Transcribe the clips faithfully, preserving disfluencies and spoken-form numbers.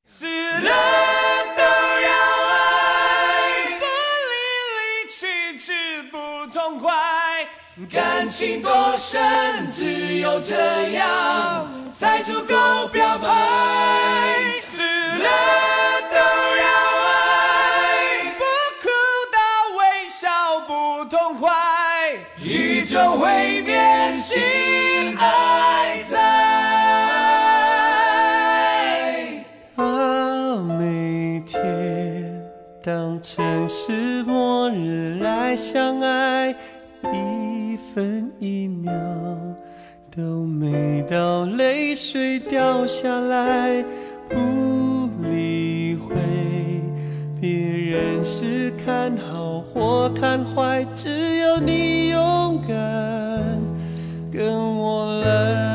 死了都要爱，不离离去去不痛快，感情多深，只有这样才足够表白。死了都要爱，不哭到微笑不痛快，宇宙会变心爱在。 啊，每天当城市末日来相爱，一分一秒都美到泪水掉下来，不理会别人是看好或看坏，只要你勇敢跟我来。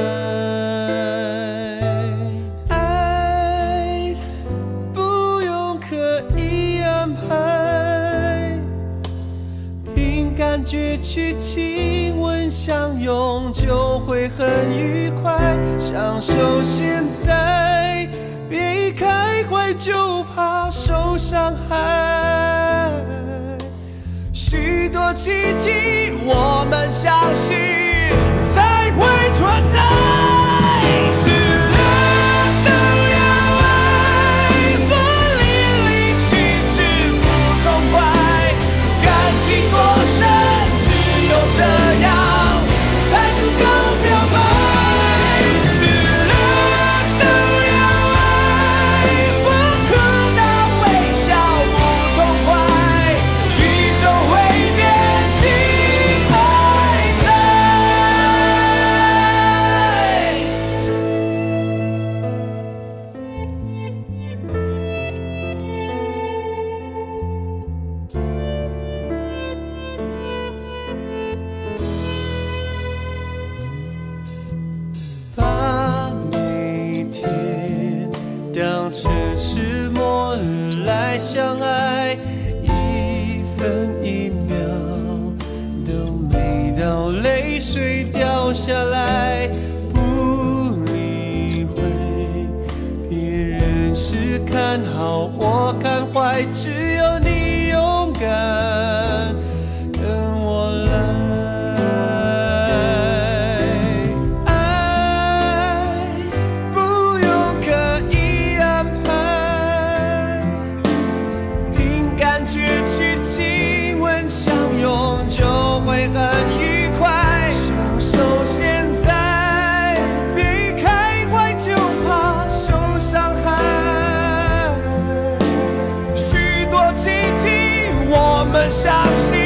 爱不用刻意安排，凭感觉去亲吻相拥就会很愉快，享受现在，别一开怀就怕受伤害。许多奇迹我们相信才会存在。死了都要爱，不离离去去不痛快，感情多深，只有这样才足够表白。死了都要爱，不哭到微笑不痛快，宇宙会变心爱在。把每天当成是末日来相爱，一分一秒都美到泪水掉下来，不理会别人是看好或看坏，只有你勇敢跟我来。爱不用刻意安排，凭感觉去亲吻相拥就会很愉快，享受现在，别一开怀就怕受伤害。许多奇迹我们相信